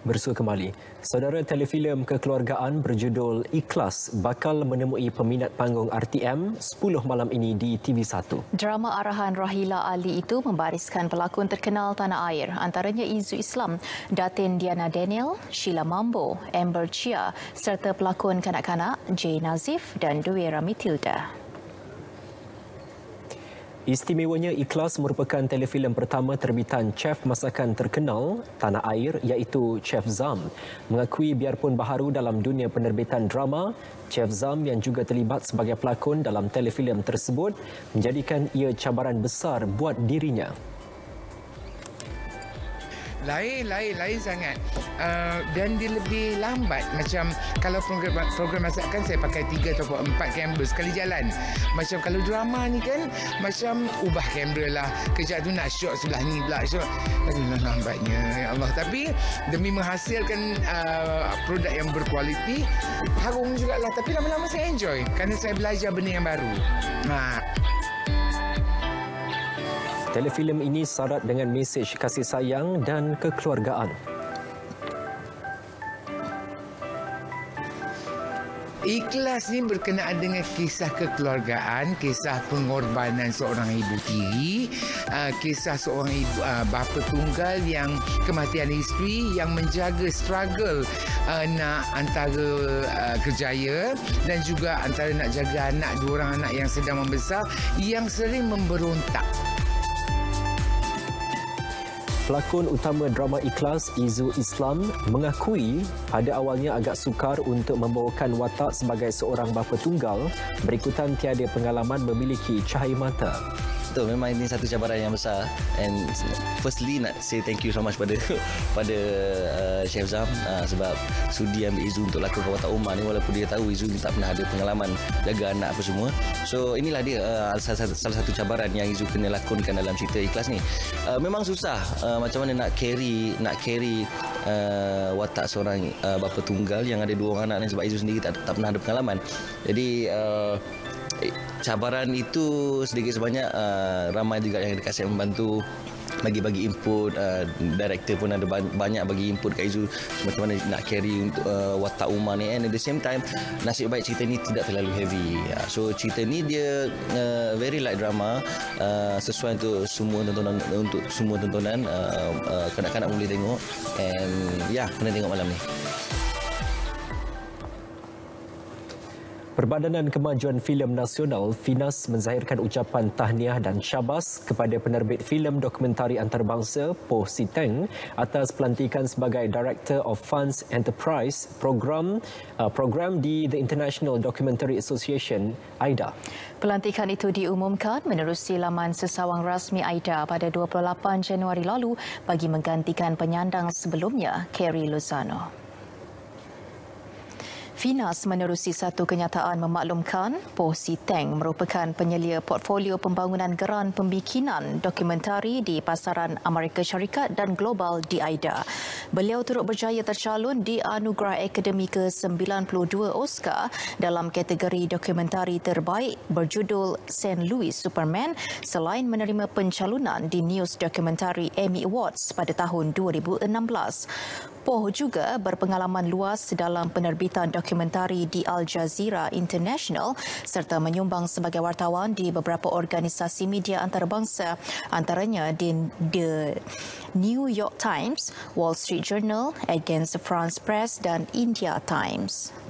Bersua kembali. Saudara, telefilm kekeluargaan berjudul Ikhlas bakal menemui peminat panggung RTM 10 malam ini di TV1. Drama arahan Rahila Ali itu membariskan pelakon terkenal tanah air, antaranya Izu Islam, Datin Diana Daniel, Sheila Mambo, Amber Chia serta pelakon kanak-kanak Jay Nazif dan Dwi Ramitilda. Istimewanya, Ikhlas merupakan telefilm pertama terbitan chef masakan terkenal tanah air iaitu Chef Zam. Mengakui biarpun baharu dalam dunia penerbitan drama, Chef Zam yang juga terlibat sebagai pelakon dalam telefilm tersebut menjadikan ia cabaran besar buat dirinya. Lain sangat dan dia lebih lambat. Macam kalau program masakan saya pakai 3 atau 4 kamera sekali jalan. Macam kalau drama ni kan macam ubah kamera lah, kejap tu nak shot sebelah ni pula shot. Aduh, lambatnya ya Allah. Tapi demi menghasilkan produk yang berkualiti, harum jugalah. Tapi lama-lama saya enjoy kerana saya belajar benda yang baru. Telefilm ini syarat dengan mesej kasih sayang dan kekeluargaan. Ikhlas ni berkenaan dengan kisah kekeluargaan, kisah pengorbanan seorang ibu tiri, kisah seorang ibu bapa tunggal yang kematian isteri yang menjaga struggle nak antara kerjaya dan juga antara nak jaga anak, 2 orang anak yang sedang membesar yang sering memberontak. Pelakon utama drama Ikhlas, Izu Islam, mengakui pada awalnya agak sukar untuk membawakan watak sebagai seorang bapa tunggal berikutan tiada pengalaman memiliki cahaya mata. Betul, memang ini satu cabaran yang besar. And firstly nak say thank you so much pada Chef Zam sebab sudi ambil Izu untuk lakonkan watak Umar ni, walaupun dia tahu Izu ni tak pernah ada pengalaman jaga anak apa semua. So inilah dia salah satu cabaran yang Izu kena lakonkan dalam cerita Ikhlas ni. Memang susah macam mana nak carry watak seorang bapa tunggal yang ada 2 orang anak ni, sebab Izu sendiri tak pernah ada pengalaman. Jadi cabaran itu sedikit sebanyak ramai juga yang dekat saya membantu bagi input. Director pun ada banyak bagi input kat Izu macam mana nak carry untuk watak Umar ni, and at the same time nasib baik cerita ni tidak terlalu heavy. So cerita ni dia very light drama, sesuai untuk semua tontonan, kanak-kanak boleh tengok, and kena tengok malam ni. Perbadanan Kemajuan Filem Nasional FINAS menzahirkan ucapan tahniah dan syabas kepada penerbit filem dokumentari antarabangsa Poh Si Teng atas pelantikan sebagai Director of Funds Enterprise program di The International Documentary Association AIDA. Pelantikan itu diumumkan menerusi laman sesawang rasmi AIDA pada 28 Januari lalu bagi menggantikan penyandang sebelumnya, Kerry Lozano. FINAS menerusi satu kenyataan memaklumkan Poh Si Teng merupakan penyelia portfolio pembangunan geran pembikinan dokumentari di pasaran Amerika Syarikat dan global di AIDA. Beliau turut berjaya tercalon di Anugerah Akademi ke-92 Oscar dalam kategori dokumentari terbaik berjudul St. Louis Superman selain menerima pencalonan di News Documentary Emmy Awards pada tahun 2016. Poh juga berpengalaman luas dalam penerbitan dokumentari di Al Jazeera International serta menyumbang sebagai wartawan di beberapa organisasi media antarabangsa, antaranya di The New York Times, Wall Street Journal, Agence France Presse dan India Times.